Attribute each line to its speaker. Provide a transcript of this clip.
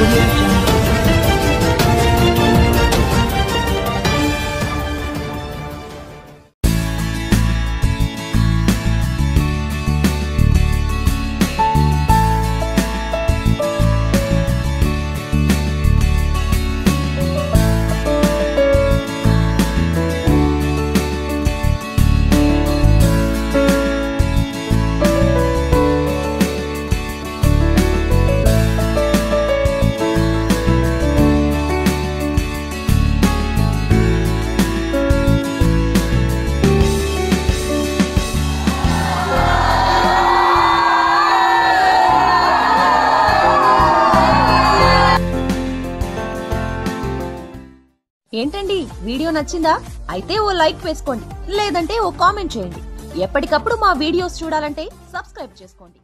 Speaker 1: Audio Jungle.
Speaker 2: ఏంటండి video నచ్చిందా? అయితే ఓ లైక్ వేసుకోండి, లేదంటే ఓ కామెంట్ చేయండి. ఎప్పటికప్పుడు మా వీడియోస్ చూడాలంటే సబ్స్క్రైబ్ చేసుకోండి.